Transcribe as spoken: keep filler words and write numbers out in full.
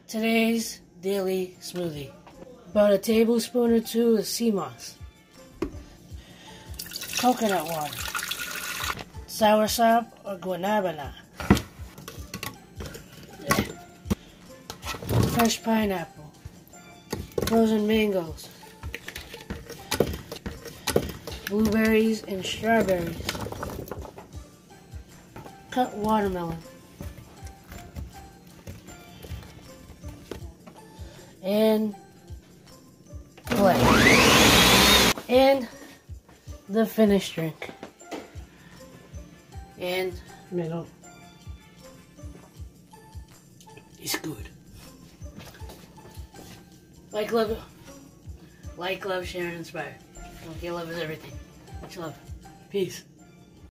Today's daily smoothie. About a tablespoon or two of sea moss. Coconut water. Soursop or guanabana. Fresh pineapple. Frozen mangoes. Blueberries and strawberries. Cut watermelon. And play. And the finished drink. And middle. It's good. Like, love, like, love, share, and inspire. Okay, love is everything. Much love. Peace.